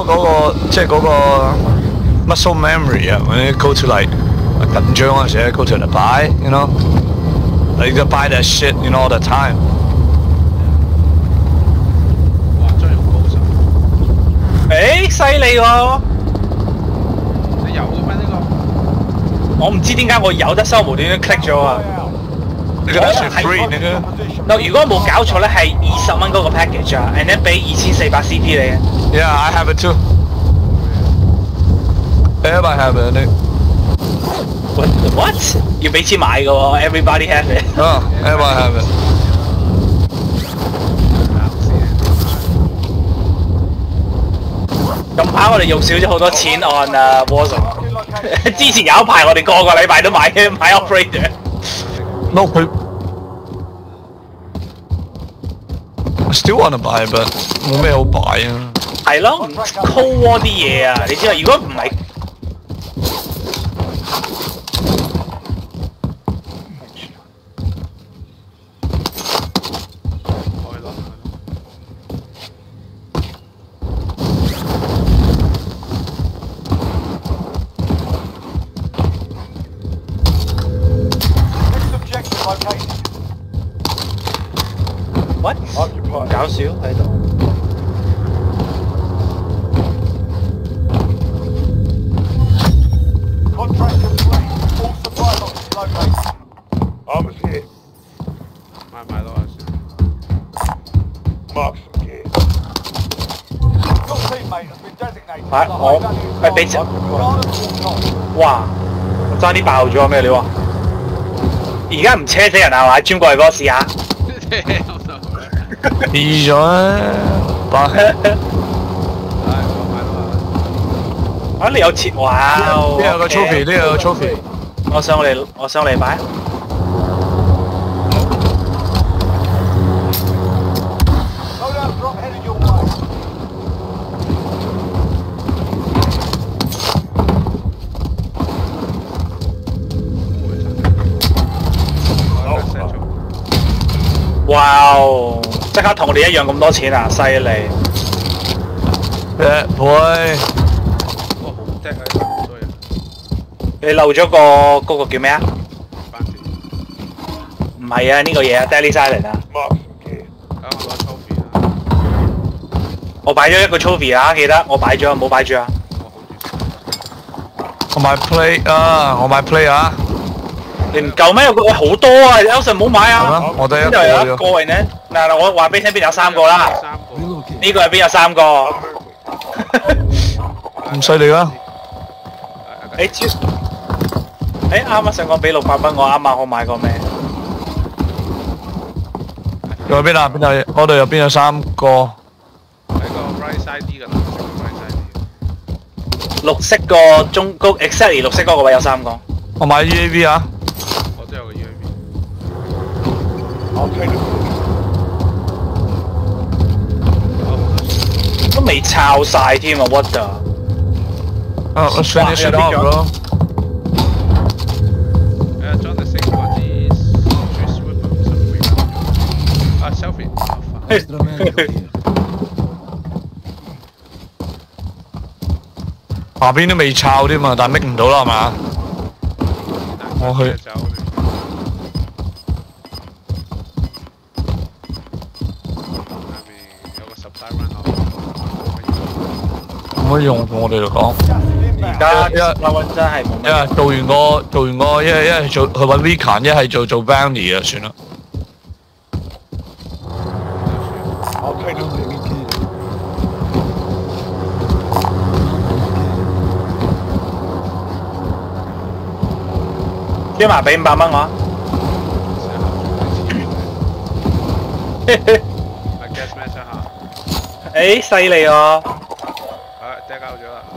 即係嗰個 muscle memory 啊，when you go to like 緊張嗰陣時 go to the buy，you know，like you buy that shit，you know all the time。 哇！張用高手。 誒，犀利喎！ 你有嘅咩呢個？ 我唔知點解我有得收無端端 click 咗啊！ 你覺得係 free 你嘅？ 如果冇搞錯咧，係20蚊嗰個 package 啊 ，and then 俾2400 CP 你嘅。 Yeah, I have it too. Everybody have it. What？ 要俾錢買嘅喎 ，everybody have it。 Oh, everybody have it. 近排我哋用少咗好多錢按Warzone。之前有一排我哋個禮拜都買 operator。 No, I still wanna buy, but 冇咩好擺啊。 係咯 ，Cold War 啲嘢啊，你知啊？如果唔係，what？搞笑喺度。 買多下先。 我俾錢。哇！我爭啲爆咗咩料啊！而家唔車死人係嘛？轉過嚟幫我試下。 跌咗啊！ 啊！你有錢哇！ 呢有個 trophy， 呢有個 trophy。 我上嚟擺。哇！即刻同我哋一樣咁多錢啊！犀利。 Bad boy。 哇！好叻啊！好多嘢。 你漏咗嗰個叫咩啊？唔係啊，呢個嘢啊 ，Daily Silent 啊。 啱啱攞 trophy 啦。 我擺咗一個 trophy 啊，記得我擺咗，冇擺住啊。 我買 play 啊！我買 play 啊！ 你唔夠咩？有好多啊 ，Elson 唔好買啊！ 我得一個邊度有一個人咧？嗱，我話俾你聽，邊有3個啦？ 三個。 呢個係邊有3個？ 咁犀利啊！ 啱啱想講俾600蚊，我啱啱好買過咩？ 仲有邊啊？邊度？嗰度有邊有3個？ 喺個 right side 啲㗎啦 ，right side 啲。 綠色個中高 exactly 綠色嗰個位有3個。 我買 UAV 啊！ 我都有個 UAV。 都未抄晒添啊 ！What the？ Let's finish it off, bro. John the same one is just with some selfie. 下邊都未抄添嘛，但係搣唔到啦係嘛？我去。唔可以用我哋嚟講。 而家真係冇乜。 做完個，一係做去揾 Weekend， 一係做 Bounty 啊，算啦。捐埋俾500蚊我。誒，犀利喎！ 跌out咗啦，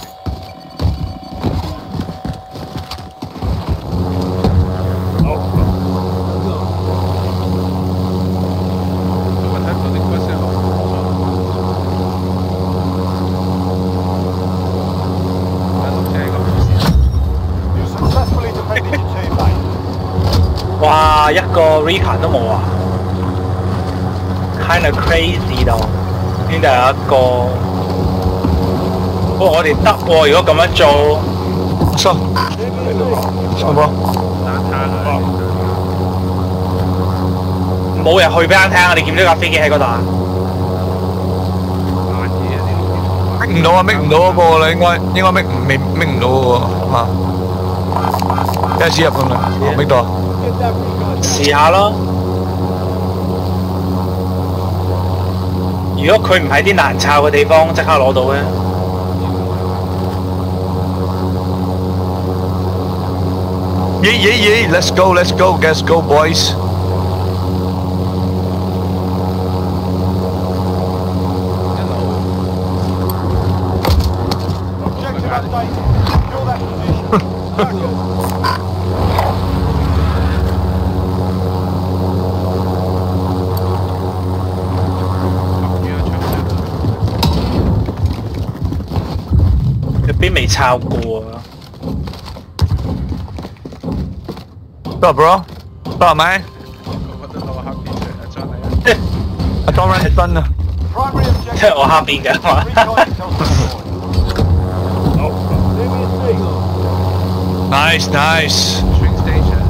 我睇到啲骨先落哇，一個 Recon 都冇啊 ，kinda crazy 到，呢度有一個。 哇！我哋得喎，如果咁樣做， 收波。 冇人去俾人聽啊！你見唔見到架飛機喺嗰度啊？ 搣唔到啊！搣唔到嗰個啦，應該搣唔到嗰個啊！一支入咁啦，搣到。 試下咯。如果佢唔喺啲難抄嘅地方，即刻攞到嘅。 Yeah! Let's go, boys! Objective update. Secure that position. 入邊未抄過啊！ Bro, man. I don't run done 啊！ Primary 即 objective. 係我下邊嘅嘛。 Nice. Train station.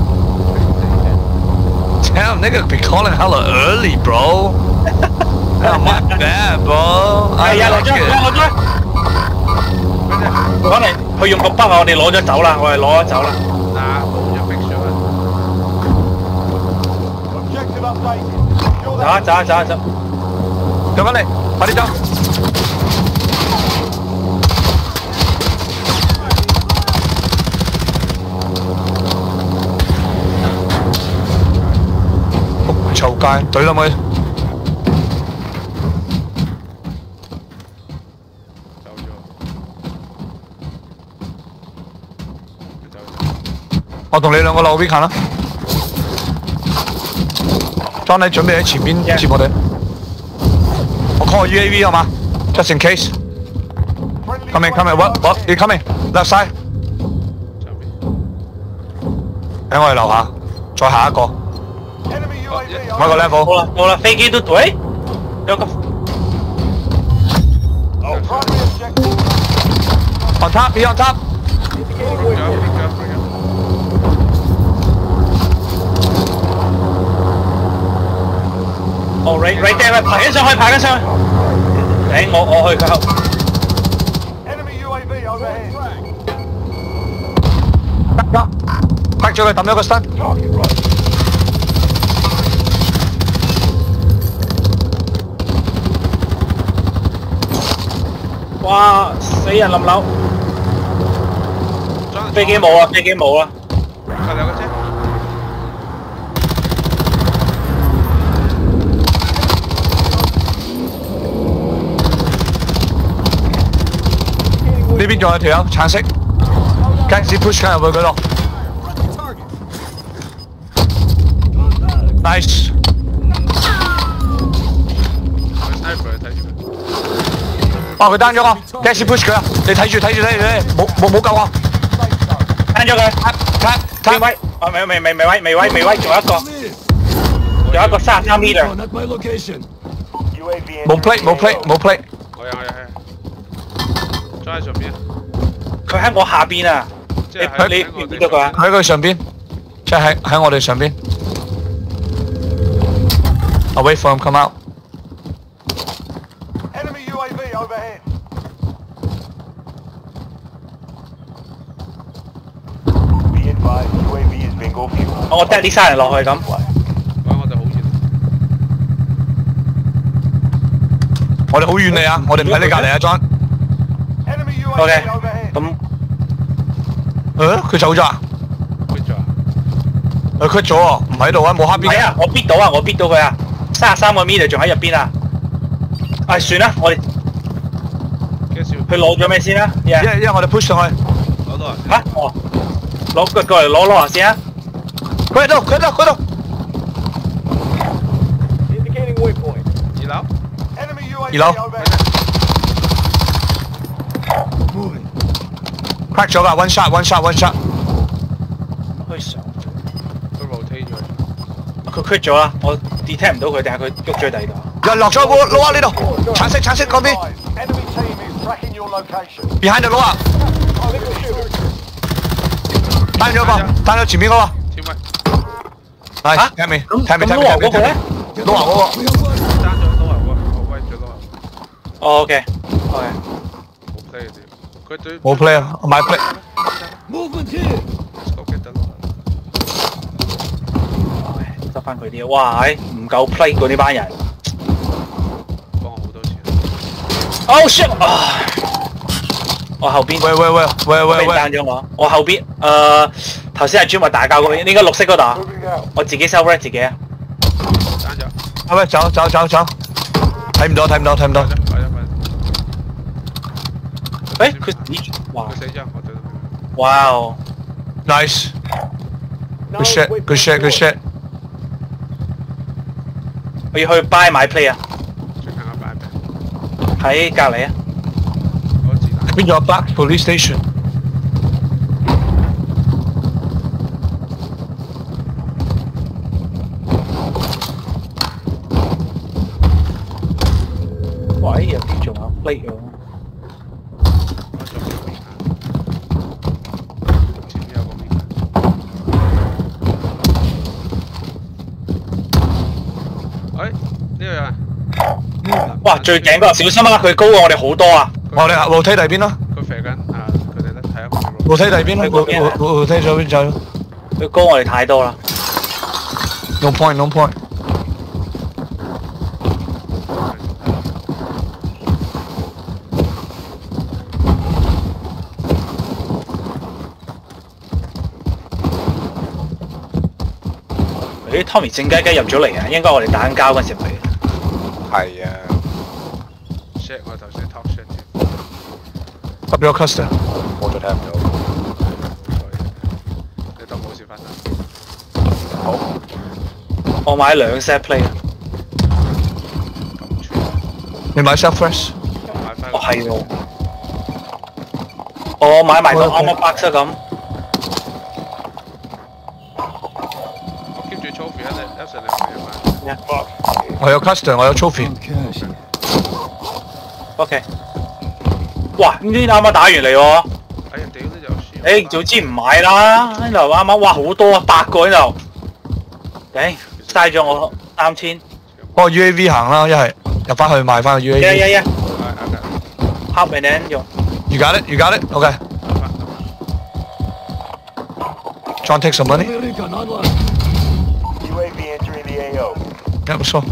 Damn, nigga be calling hella early, bro. Oh, my bad, bro. 係啊，攞咗，攞咗。可能佢用個筆啊，我哋攞咗走啦，我哋攞咗走啦。 嗱，冇咗 fix 咗啦。 Objective update. Secure 走 that. 走。 上緊嚟，快啲走！臭街，懟冧佢！ 走咗。 我同你兩個落邊近啦。裝你準備喺前邊接我哋。我 call UAV 好嘛 ？Just in case. Friendly Coming. What? You coming? Left side. 喺我哋樓下，再下一個， Enemy UAV. 一個 level。 冇啦，飛機都喂，有個 Primary objective. On top, be on top. 哦 right there， 爬緊上去。頂我去佢後。 Enemy UAV overhead. 得咗佢抌咗個身。 哇！死人冧樓，飛機冇啦。 隔兩個啫。 呢邊仲有條友橙色，跟住 push 緊入去嗰度。Nice。哦，佢單咗個，跟住 push 佢啊！你睇住，冇救我。 單咗佢。 睇位，啊未位，仲有一個33 meter。 UAV. 冇 plate。 我有。裝喺上邊。 佢喺我下邊啊！ 即係喺你見到佢啊？ 佢喺佢上邊，即係喺我哋上邊。Away from come out。 Enemy UAV overhead. Be advised, UAV is bingo fuel. 我掟啲沙人落去咁。 我哋好遠。 我哋好遠嚟啊！我哋唔喺你隔離啊，John。 Enemy UAV OK， overhead. 咁佢走咗啊？佢 quit 咗喎，唔喺度啊，冇黑邊。 係啊，我逼到佢啊，33個 meter 仲喺入邊啊！唉，算啦，我哋佢攞咗咩先啦？ 因為我哋 push 上去。 攞到啊！ 嚇哦，攞佢過嚟攞下先啊！ 佢喺度。 Indicating waypoint. 2樓。 Enemy UAV 二樓 overhead. crack 咗㗎 ，one shot。 佢上， 佢 rotate 咗。 佢 quit 咗啦，我 detect 唔到佢，定係佢喐咗第二度？ 又落咗喎，攞啊呢度，橙色嗰邊。 Enemy team is tracking your location. Behind the 佬啊！單咗個，單咗前面嗰個。 天威， Nice，聽未？聽未？ 咁嗰個咧？ 佬啊嗰個。 爭咗都係喎，我威咗都係。 哦 ，OK， 冇 play 嘅屌，佢對冇 play 啊，買 play。 手機得啦。 執翻佢啲，哇！唔夠 play 過呢班人。 幫我好多錢。 Oh shit！ 啊！我後邊。 喂， 單咗我。我後邊，頭先係專門打交嗰邊，應該綠色嗰度啊。我自己收 red 自己啊。 爭咗。 喂，走，睇唔到。 快咗。 誒，佢死！哇！ 佢死咗，我對到。 哇哦 Nice，good shit。 我要去 buy 買 play 啊！ 最近我擺俾。 喺隔離啊！ 我子彈。 邊個 Black Police Station？ 喂，入邊仲有 play 喎！ 我仲有邊間？前面有個邊間？哎，呢度有人。 哇！最頂嗰個小心啊！佢高過我哋好多啊！ 我哋路梯第邊咯， 佢肥緊啊！佢哋咧睇下佢路梯第邊咯，路梯左邊走。 佢高我哋太多啦。 No point。 誒 ，Tommy 靜雞雞入咗嚟啊！應該我哋打緊交嗰陣時入嚟。 係啊。 shit！我頭先 talk shit 添。 入咗 custody。 我就聽唔到。 你當冇事發生。 好。 我買2 set play 啊！ 咁串。 你買 self fresh？ 買翻。 哦，係喎。我買埋個 armor box 咁。 我 keep 住 trophy 啊！你 Elsa 你買。 我有 custody，我有 trophy。 OK。哇！呢啲啱啱打完嚟喎。 哎呀，屌呢就輸。 誒，早知唔買啦！呢度啱啱哇好多啊，8個喺度。頂，嘥咗我3000。 嗰個 UAV 行啦，一係入翻去賣翻個 UAV。 Yeah。 係黑名呢用。 You got it. Okay. John, take some money. UAV entering the AO. Yeah, 唔錯。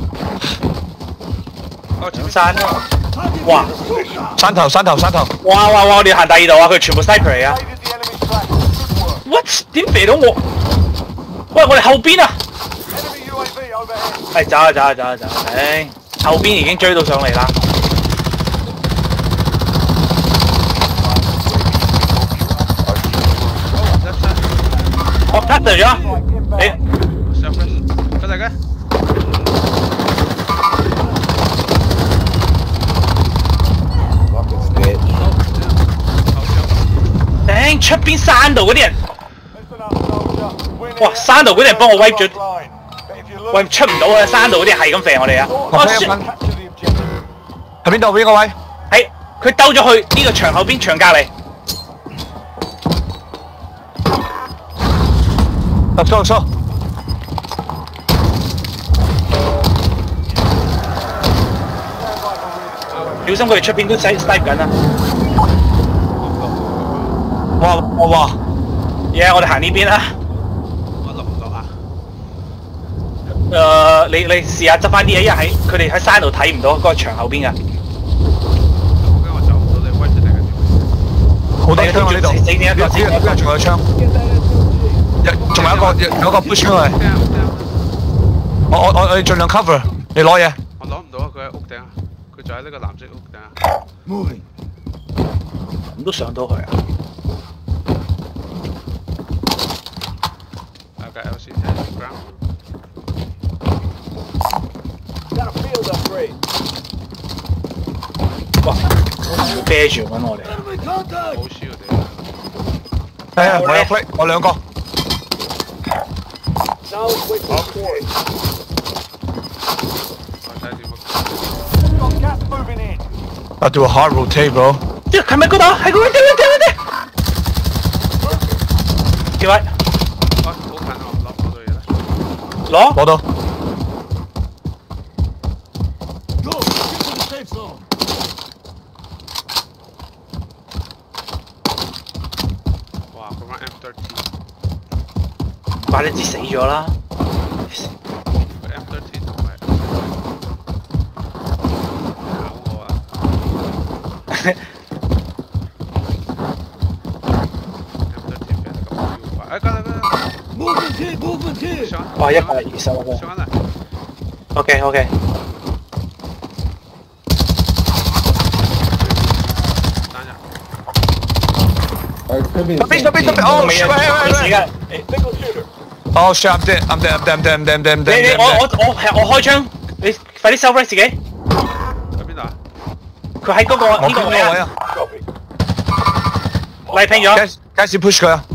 哦，前面山咯。哇！ 山頭。 哇！我哋行第2度啊！佢全部 sniper 嚟啊 Evaded the enemy track. Good work. ！What？點肥到我？喂，我哋後邊啊！ Enemy UAV overhead. 係走啊！頂，後邊已經追到上嚟啦。我 cut 咗，你 surface，佢大家。 頂出邊山度嗰啲人， Listen up, soldier. We're 哇！山度嗰啲人幫我 wipe 咗， line. But if you 喂 lose, 出唔到啊！山度嗰啲係咁射我哋啊！ 我哦 play shit！ one capture the objective. 喺邊度？邊個位？ 係佢兜咗去呢個牆後邊牆隔離。 落錯。 小心佢哋出邊都 snipe 緊啊！ 哇！ 我哋行呢邊啦。 我落唔落啊？ 你試下執翻啲嘢，因為喺佢哋喺山度睇唔到嗰個牆後邊噶。 我驚我走唔到，你威出嚟嘅點？ 好多槍喺呢度。 死你一個！ 呢個仲有槍。仲有一個 push 出嚟。我哋盡量 cover。你攞嘢。 我攞唔到啊！佢喺屋頂啊！佢就喺呢個藍色屋頂啊！ 咁都上到去啊！ 大家 LC 睇 ground。 哇！啤住揾我哋。 冇輸我哋。 係啊，我有 play，我2個。 我睇點啊？ Got gas moving in. I do a hard rotate, bro. 係咪嗰度？係嗰位，掉位。 好近啊！攞到嘢啦。 攞。 攞到。 哇！嗰班 M13， 快啲知死咗啦！ M13 同埋搞我啊！M13 俾人咁快，哎，得啦！ Movement here! 上哇，120 上啦！ OK。 單人。 特別哦 shit Single shooter. oh shit I'm dead 我開槍，你快啲收翻自己。 喺邊度啊？ 佢喺嗰個我見到呢個位啊， 個位啊 Copy. 黎平咗， 開始 push 佢啊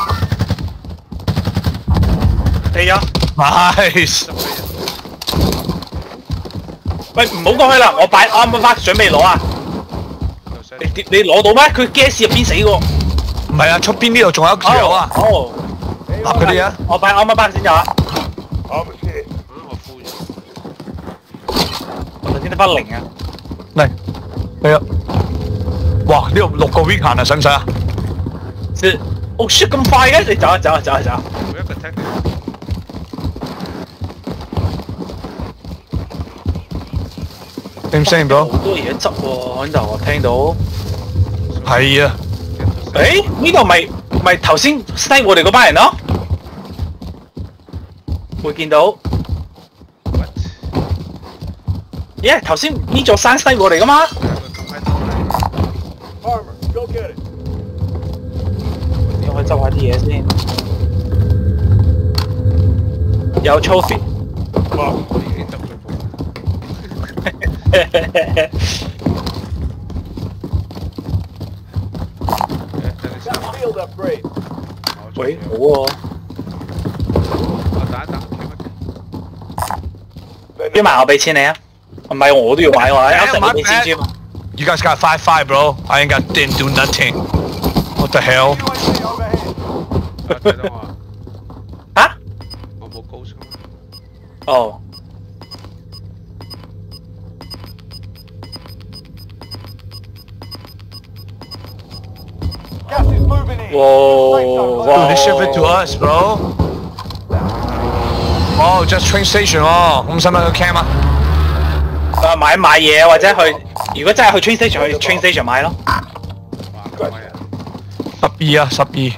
嚟咗。 nice 喂，唔好過去啦，我啱準備攞啊！你攞到咩？佢 gas 入邊死喎。 唔係啊出邊呢度仲有一條友啊哦， 立佢哋啊我擺啱先有啊， Almost hit. 我敷咗。 我頭先得翻0啊。 嚟啊哇呢度6個 weekend 啊使唔使啊哦 shit 咁快嘅，你走啊！ 每一個 tactic。 點聲到好多嘢執喎，喺度我聽到。 係啊誒，呢度咪頭先 snipe 我哋嗰班人咯？會見到。耶！頭先呢座山 snipe 我哋噶嘛？ Armor, go get it. 我去執下啲嘢先。有 trophy。 我已經執咗部。 Got field upgrade. 喂，好喎。 我打一打， 邊埋我俾錢你啊？唔係我都要買喎，Elsa你俾錢先嘛。 You guys got 5-5 bro I ain't got didn't do nothing what the hell UAV overhead. 睇到我啊！ 嚇？ 我冇高槍。 哦。 Gas is moving in. Whoa. Dude, they ship it to us, bro. Oh, just train station 哦，咁使唔使去 cam 啊？ 買嘢或者去，如果真係去 train station 去 train station 買咯。 哇！咁威啊！ 12啊，12。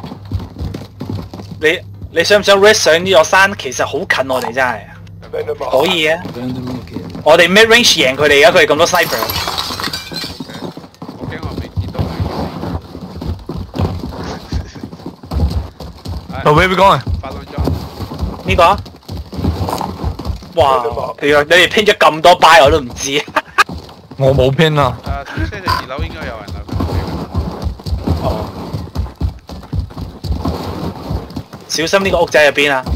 你想唔想 risk 上呢座山？其實好近我哋真係。 Vendor mark. 可以啊！ Vendor located. 我哋 mid range 贏佢哋而家佢哋咁多 sniper。 我驚我未見到佢。 Oh, where we going? 發亮咗。 呢個啊？哇！你哋拼咗咁多 buy 我都唔知。 我冇 pin 啊。 即係2樓應該有人啦。 哦。小心呢個屋仔入邊啊！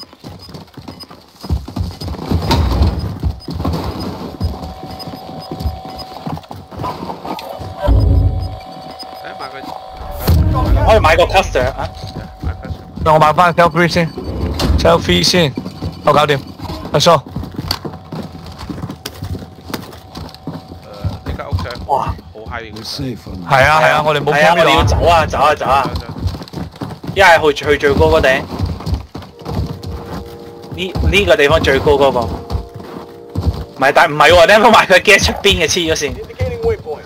可以買個 cluster 啊！ 讓我買翻 selfie 先 ，selfie 先，我搞掂。阿叔， 呢間屋仔哇， 好 high 嘅。 We're safe on 係啊，我哋冇係啊，我 pin 哋要呢走啊，走啊，走啊！一係去最高嗰頂，呢個地方最高嗰個。唔係，但唔係喎，你有冇買佢 get 出邊嘅黐咗線？ Indicating waypoint.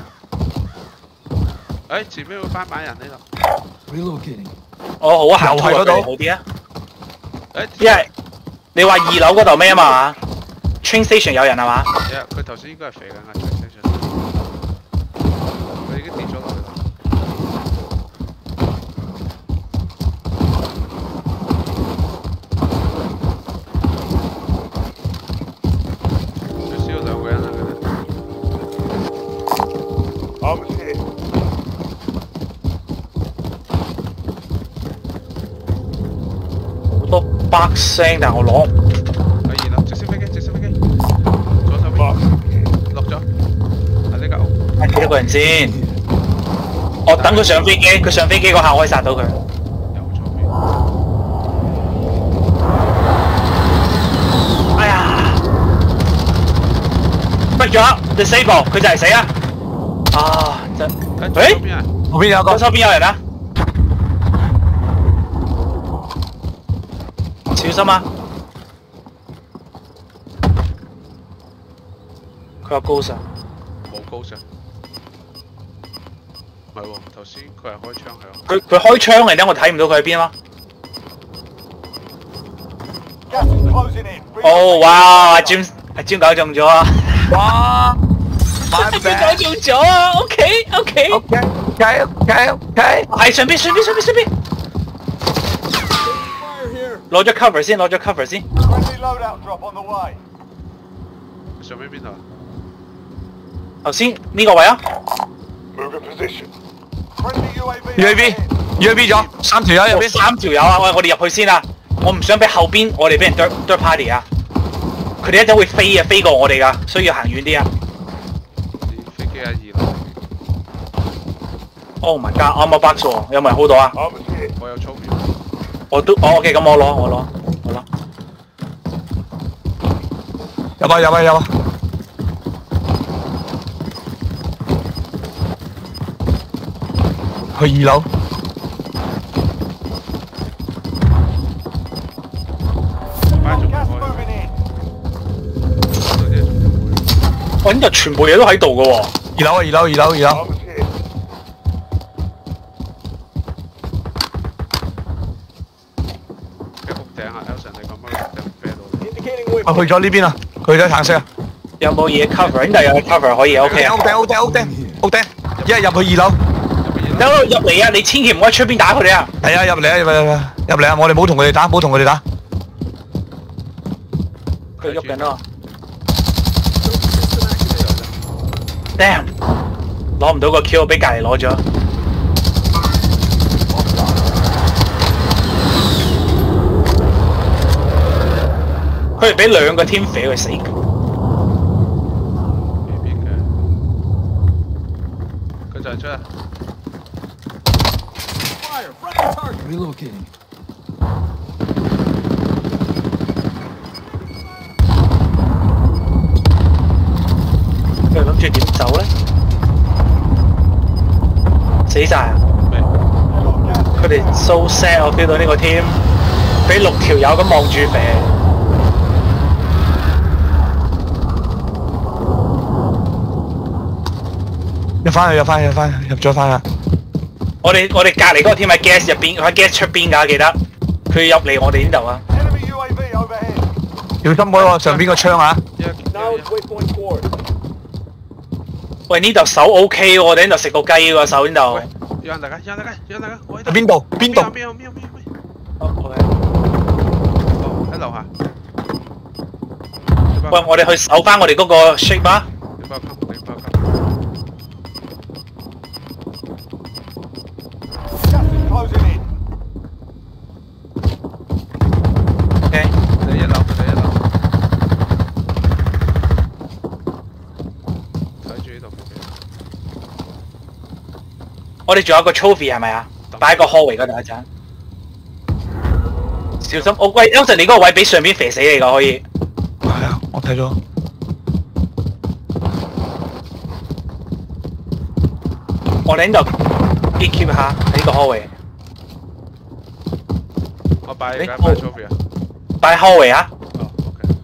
誒，前面會翻版人呢度。 relocating. 我好行又係嗰度好啲啊！ 誒， 因為你話2樓嗰度咩啊嘛 ？train station 有人係嘛？ 佢頭先應該係肥緊啊 train station。佢已經跌咗落去啦。最少2個人啦，佢哋。 Almost hit. 好多 bug 聲，但我攞喺2樓，直升飛機，左手邊落咗，喺呢間屋。 睇幾多個人先？ 我等佢上飛機，佢上飛機嗰下我可以殺到佢。 有左邊。 哎呀！逼咗 disable， 佢就嚟死啦！啊，真誒， 邊啊？ 後邊有一個左手邊有人啊！小心啊！佢有高上。 冇高上。唔係喎，頭先佢係開槍響。 佢開槍嚟咧，我睇唔到佢喺邊咯。 Gas is closing in. 哦，哇！阿詹搞中咗啊！ 哇！ 阿詹搞中咗啊！OK。係上邊。攞咗 cover 先。 Friendly loadout drop on the way. 上邊邊度啊？ 頭先呢個位啊！ Move in position. Friendly UAV. UAV 咗3條友入邊。 3條友啊！喂，我哋入去先啊！我唔想俾後邊我哋俾人 third party 啊！佢哋一陣會飛過我哋噶，所以要行遠啲啊！ 啲飛機喺2樓。 Oh my god！我冇 box 喎，有冇人 hold 到啊？ Armor's here. 我有操瞄。 OK， 咁我攞。 有啊！去2樓。 Gas moving in. 喂，呢度全部嘢都喺度噶喎。 2樓。 Armor's here. 喺屋頂啊 ，Elson 你咁樣屋頂飛到。 Indicating 我 waypoint. 去咗呢邊啊，佢喺橙色啊。 有冇嘢 cover？ 呢度有 cover 可以 OK 啊。 屋頂，一係入去2樓。 入嚟啊！你千祈唔可以出邊打佢哋啊！ 係啊，入嚟啊！我哋冇同佢哋打。 佢喐緊啊 ！Damn， 攞唔到個 kill， 俾隔離攞咗。佢哋俾2個 team 肥佢死。 邊嘅？佢就係出啊！ Relocating. 佢哋諗住點走咧？死晒啊！佢哋 so sad， 我 feel 到呢個 team 俾6條友咁望住肥。 入咗翻去。 我哋隔離嗰個 team 喺 gas 入邊，喺 gas 出邊㗎，記得佢入嚟我哋呢度啊！ Enemy UAV overhead. 小心嗰個上邊個槍啊！ Now it's waypoint forward. 喂，呢度手 OK 喎，我哋呢度食個雞喎，手呢度。 讓大家，我喺度。 邊度？ 邊？ OK。 哦，喺樓下。 喂，我哋去守翻我哋嗰個 shape 啊！ 你包級。 Gas is closing in. OK。 第1樓。睇住呢度。 我哋仲有個 trophy 係咪啊？擺喺個 hallway 嗰度一陣。小心！喂 ，Elton 你嗰個位俾上邊肥死你㗎，可以。 係啊，我睇咗。 我哋呢度 keep 下喺呢個 hallway。 我擺 trophy 啊！ 擺 hallway 啊！ 哦 ，OK。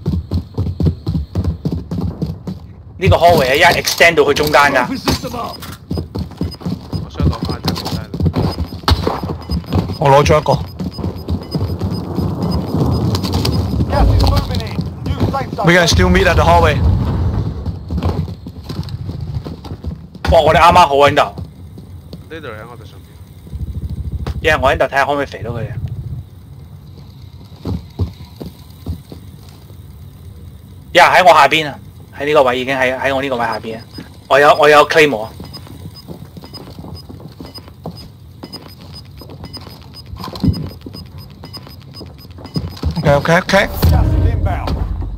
呢個 hallway 一 extend 到去中間㗎。 我想攞翻隻手仔。 我攞咗一個。 Gas is moving in. New safe zone. We can still meet at the hallway。 哇！我哋啱啱好喺度。 呢度喺我哋上邊。 因為我喺度睇下可唔可以肥到佢哋。喺我下邊啊！喺呢個位已經喺我呢個位下邊啊！我有 claim 啊！ OK。 Gas is inbound.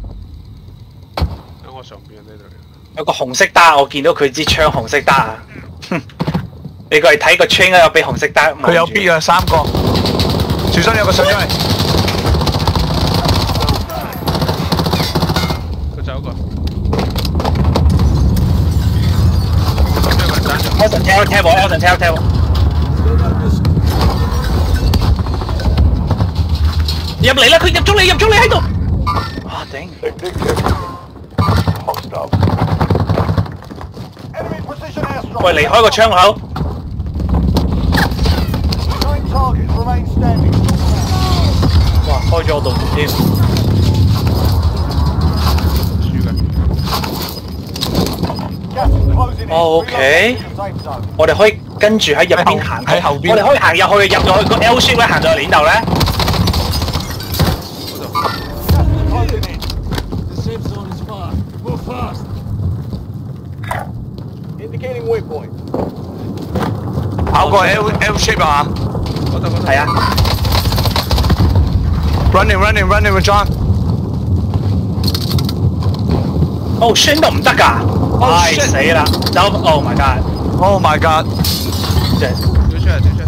喺我上邊呢度。 有個紅色單，我見到佢支槍紅色單啊！ 你過嚟睇個 chain 啊，有俾紅色單。 佢有 B 啊，3個，小心有個上咗嚟。 佢走過。 Elton tell 我 ，Elton tell 我。入嚟啦！佢入咗你喺度。啊頂！ Hostile. Enemy precision airstrike. 喂，離開個窗口。 9 targets remain standing. 哇，開咗我度添。 輸嘅。 Gas is closing in. Okay. Safe zone. 我哋可以跟住喺入邊行， 喺後邊我哋可以行入去個 L shape 咧，行到去鏈度咧。 Gas is closing in. The safe zone is far. Move fast. Indicating waypoint. 跑過 L shape 啊嗰度。 係啊。 running with John。 哦 ，shit 都唔得㗎，唉死啦！走 ，Oh my god！Oh my god！ 真係跳出嚟！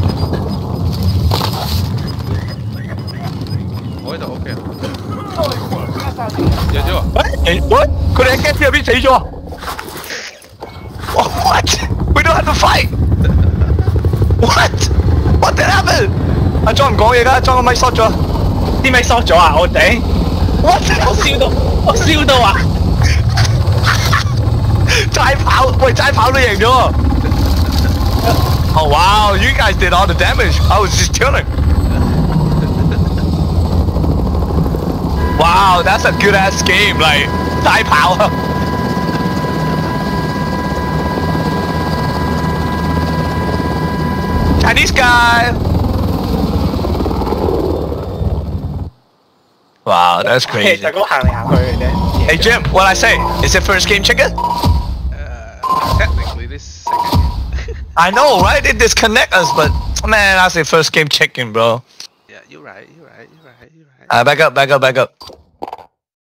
我呢度 OK 啊。有咗啊！ 喂，佢哋喺 gas 入邊死咗。What? We don't have to fight. What did happen? 阿 John 唔講嘢㗎，John 個咪縮咗。 啲咪縮咗啊！我頂！ What？ 我燒到啊！ 齋跑，喂，齋跑都贏咗。Oh wow! You guys did all the damage. I was just chilling. Wow, that's a good ass game. Like 齋跑啊！ Chinese guy. Wow, that's crazy. 就咁行嚟行去嘅啫。 Hey Jim, what I say? Is it first game chicken? Technically this second game. I know, right? It disconnect us, but man, I say first game chicken, bro. Yeah, you're right. Back up.